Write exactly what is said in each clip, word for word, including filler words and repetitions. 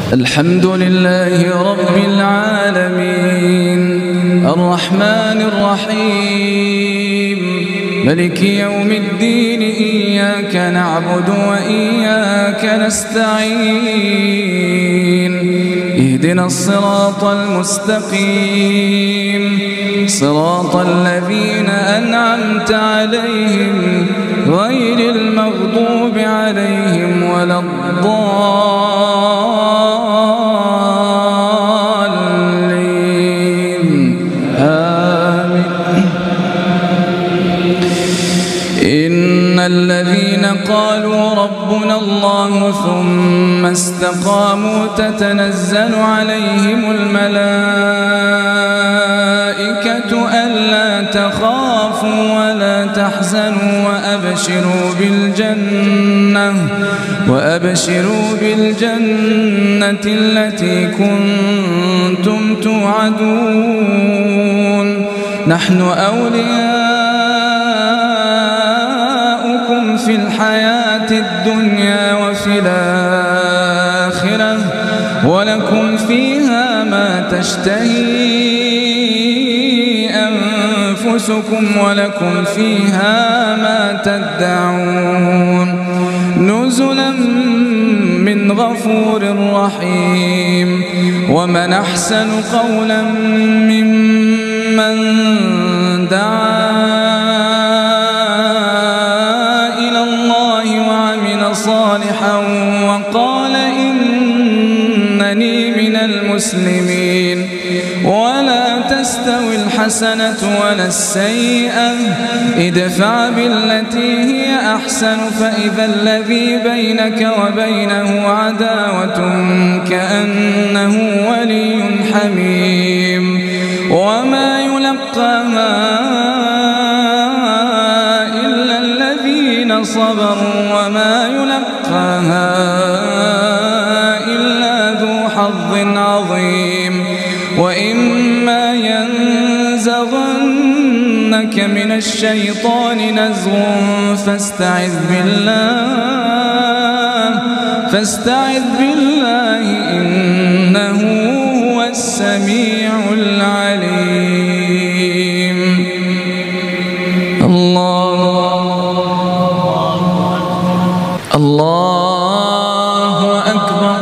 الحمد لله رب العالمين الرحمن الرحيم ملك يوم الدين إياك نعبد وإياك نستعين اهدنا الصراط المستقيم صراط الذين أنعمت عليهم غير المغضوب عليهم ولا الضالين آمين. إن الذين قالوا ربنا الله ثم استقاموا تتنزل عليهم الملائكة ألا تخافوا ولا تحزنوا وأبشروا بالجنة وأبشروا بالجنة التي كنتم توعدون نحن أولياؤكم في الحياة الدنيا وفي الآخرة ولكم فيها ما تشتهي أنفسكم ولكم فيها ما تدعون نزلا من غفور رحيم. ومن أحسن قولا ممن دعا إلى الله وعمل صالحا وقال إنني من المسلمين. ولا تستوي الحسنة ولا السيئة ادفع بالتي هي أحسن فإذا الذي بينك وبينه عداوة كأنه ولي حميم. وما يلقاها إلا الذين صبروا وما يلقاها إلا ذو حظ عظيم. وإما ينزغنك من الشيطان نزغ فاستعذ بالله فاستعذ بالله إنه هو السميع العليم. الله الله أكبر.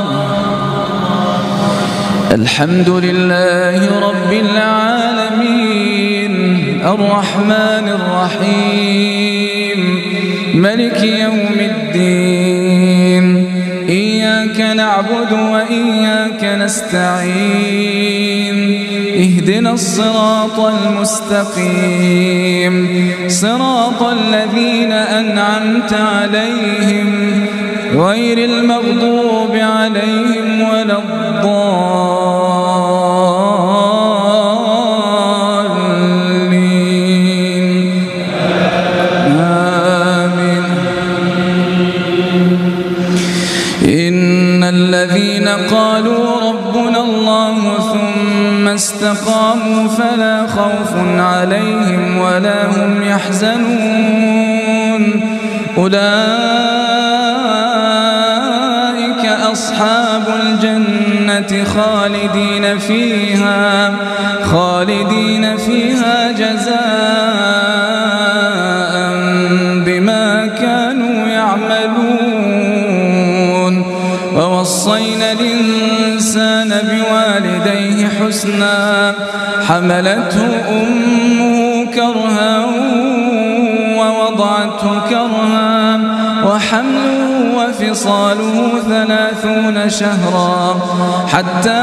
الحمد لله رب العالمين الرحمن الرحيم ملك يوم الدين إياك نعبد وإياك نستعين اهدنا الصراط المستقيم صراط الذين أنعمت عليهم غير المغضوب عليهم ولا الضالين آمين. إن الذين قالوا ربنا الله ثم استقاموا فلا خوف عليهم ولا هم يحزنون أولئك أصحاب الجنة خالدين فيها خالدين فيها جزاء بما كانوا يعملون. ووصينا الإنسان بوالديه حسنا حملته أمه كرها ووضعته كرها وحمله وفصاله ثلاثون شهرا حتى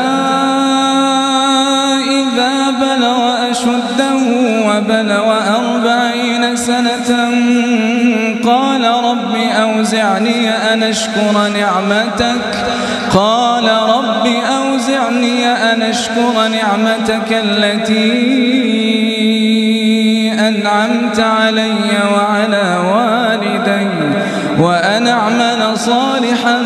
إذا بلغ أشده وبلغ أربعين سنة قال رب أوزعني أن أشكر نعمتك قال رب أوزعني أن أشكر نعمتك التي أنعمت علي وعلى والدي وأن أعمل صالحا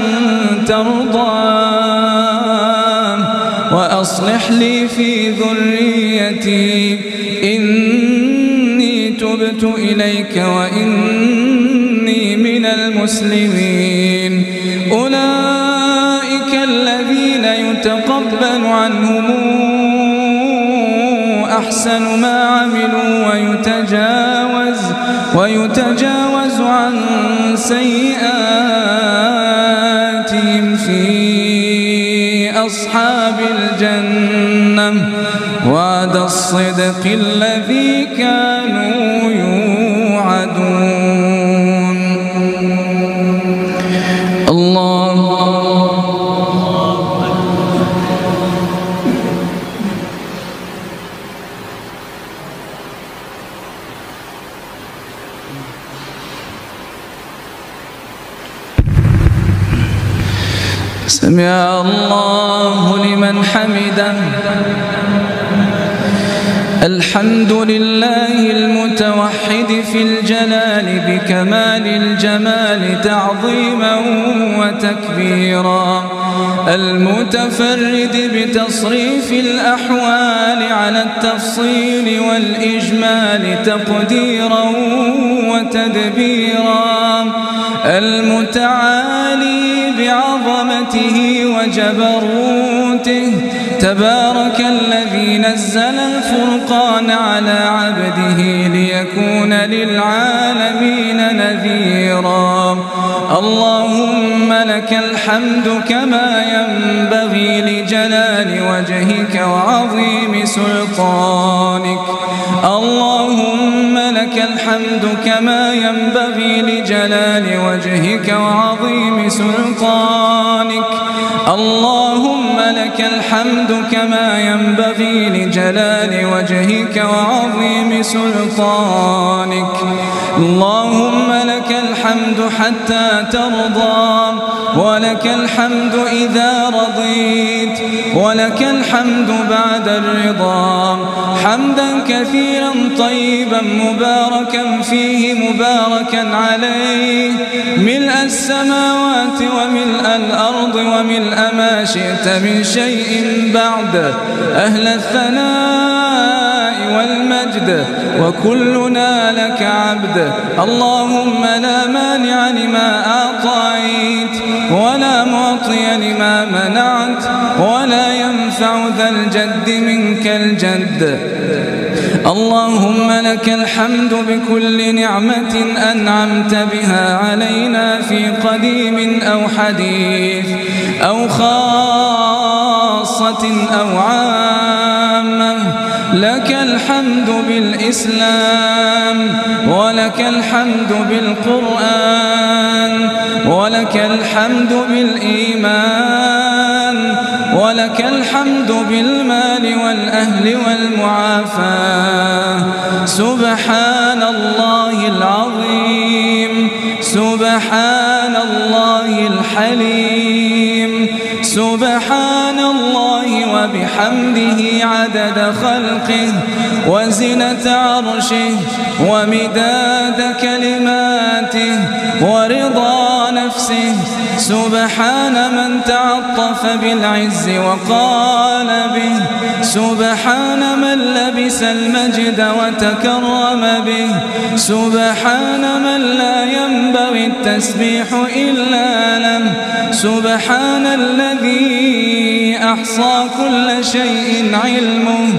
ترضاه وأصلح لي في ذريتي إني تبت إليك وإني من المسلمين. أولئك الذين يتقبل عنهم أحسن ما عملوا ويتجاوز, ويتجاوز عن سيئاتهم في أصحاب الجنة وعد الصدق الذي كانوا يوعدون. الله سمع الله لمن حمده. الحمد لله المتوحد في الجلال بكمال الجمال تعظيما وتكبيرا، المتفرد بتصريف الأحوال على التفصيل والإجمال تقديرا وتدبيرا، المتعالي بعظمته وجبروته، تبارك الذي نزل الفرقان على عبده ليكون للعالمين نذيرا. اللهم لك الحمد كما ينبغي لجلال وجهك وعظيم سلطانك. اللهم لك الحمد كما ينبغي لجلال وجهك وعظيم سلطانك. اللهم لك الحمد كما ينبغي لجلال وجهك وعظيم سلطانك. اللهم لك الحمد حتى ترضى، ولك الحمد إذا رضيت، ولك الحمد بعد الرضا، حمدا كثيرا طيبا مباركا فيه مباركا عليه، ملء السماوات وملء الأرض وملء ما شئت من شيء بعد، أهل الثناء والمجد وكلنا لك عبد. اللهم لا مانع لما أعطيت ولا معطي لما منعت ولا ينفع ذا الجد منك الجد. اللهم لك الحمد بكل نعمة أنعمت بها علينا في قديم أو حديث أو خاصة أو عامة. لك الحمد بالإسلام، ولك الحمد بالقرآن، ولك الحمد بالإيمان، ولك الحمد بالمال والأهل والمعافاة. سبحان الله العظيم، سبحان الله الحليم، سبحان الله وبحمده عدد خلقه وزنة عرشه ومداد كلماته ورضا نفسه. سبحان من تعطف بالعز وقال به، سبحان من لبس المجد وتكرم به، سبحان من لا ينبغي التسبيح إلا له، سبحان الذي أحصى كل شيء علمه.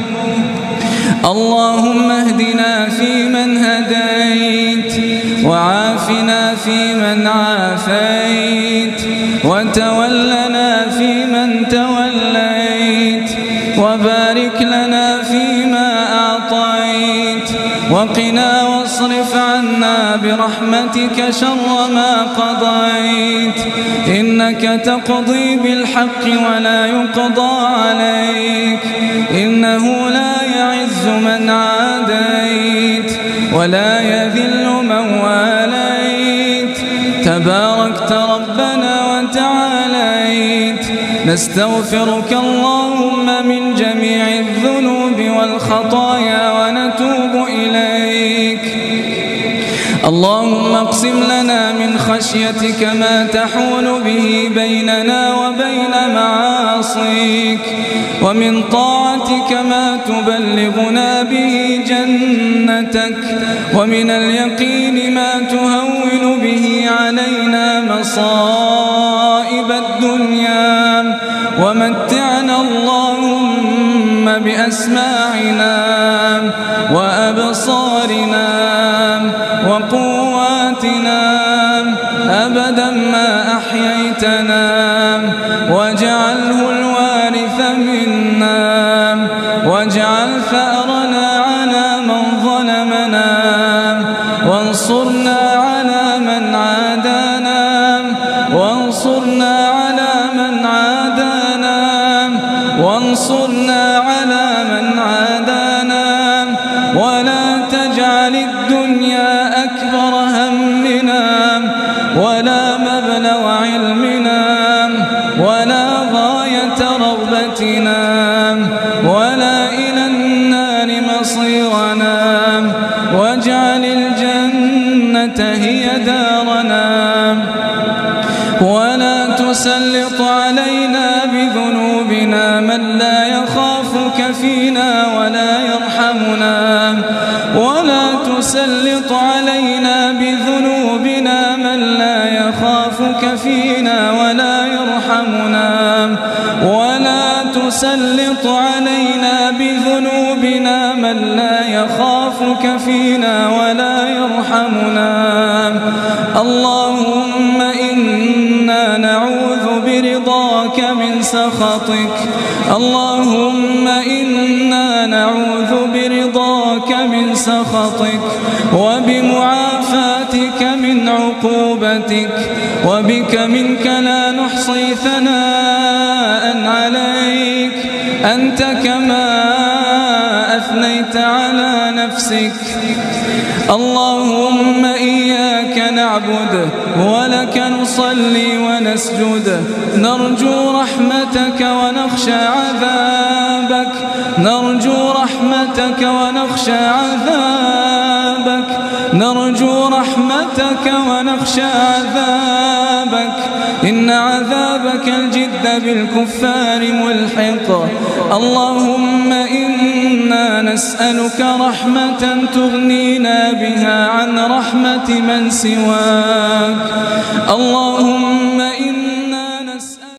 اللهم اهدنا فيمن هديت، وعافنا فيمن عافيت، وتولنا فيمن توليت، وبارك لنا فيما أعطيت، وقنا واصرف عنا برحمتك شر ما قضيت. إنك تقضي بالحق ولا يقضى عليك، إنه لا يعز من عاديت ولا يذل من واليت. تباركت ربنا وتعاليت. نستغفرك اللهم من جميع الذنوب والخطايا ونتوب إليك. اللهم اقسم لنا من خشيتك ما تحول به بيننا وبين معاصيك، ومن طاعتك ما تبلغنا به جنتك، ومن اليقين ما تهون به علينا مصائب الدنيا، ومتعنا بأسماعنا وأبصارنا وقواتنا أبدا ما أحييتنا واجعله الوارث منا واجعل ثأرنا على من ظلمنا وانصرنا على من عادانا وانصرنا على من عادانا وانصرنا على من عادانا ولا تجعل الدنيا أكبر همنا ولا مبلغ علمنا ولا غاية رغبتنا ولا إلى النار مصيرنا واجعل الجنة هي دارنا ولا تسلط علينا بذنوبنا من لا يخافك فينا ولا يرحمنا ولا تسلط علينا بذنوبنا من لا يخافك فينا ولا يرحمنا ولا تسلط علينا بذنوبنا من لا يخافك فينا ولا يرحمنا اللهم إنا نعوذ برضاك من سخطك اللهم إنا نعوذ برضاك من سخطك وبمعافاتك من عقوبتك وبك منك لا نحصي ثناء عليك أنت كما أثنيت على نفسك اللهم إياك نعبد ولك نصلي ونسجد نرجو رحمتك ونخشى عذابك نرجو رحمتك ونخشى عذابك نرجو رحمتك ونخشى عذابك إن عذابك الجد بالكفار ملحق اللهم إنا نسألك رحمة تغنينا بها عن رحمة من سواك اللهم